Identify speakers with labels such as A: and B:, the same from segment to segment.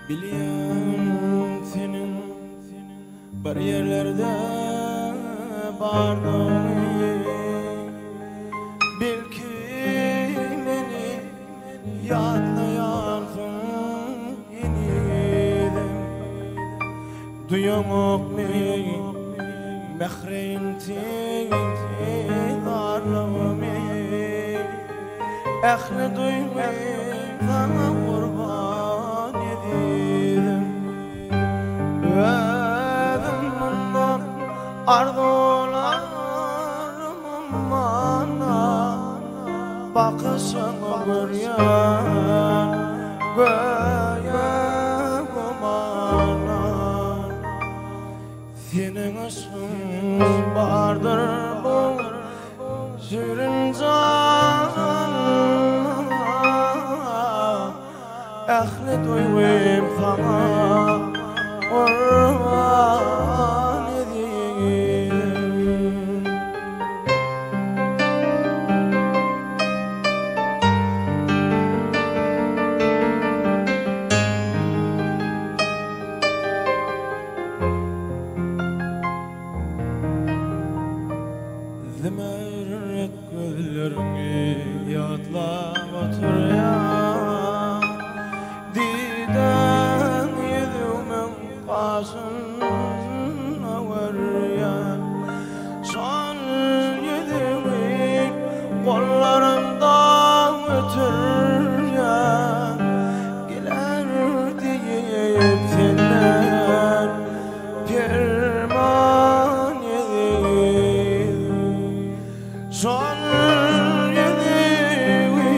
A: Biliyorum senin bir yerlerde bardığını, belki beni yadlayarsın yeniden. Duyamak beni mehreynti darlığımı, ehli duymayı sana kurban edelim. Özüm bundan arzularımın bana bakışını görüyor, göğe kumana. Senin ışığın vardır bu sürünce ehli duymayım sana kurban edeyim. Zımarık gözlerimi yadlap otur ya, başına var ya, son yedimi kollarımdan ötür ya, gelir deyip senden pirman edeyim. Son yedimi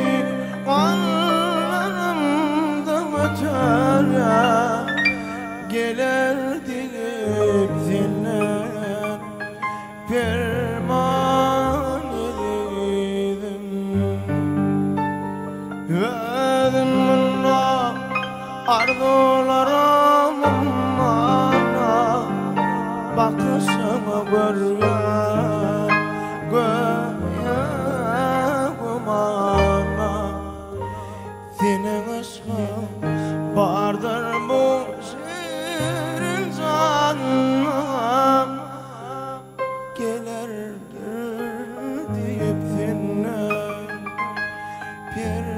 A: kollarımdan ötür ya, gelir deyip senden pirman edeydim. Özüm bunda arzularımın bana bakışını görüyor, göğe kumana. Senin ışığın vardır bu canım, gelir deyip senden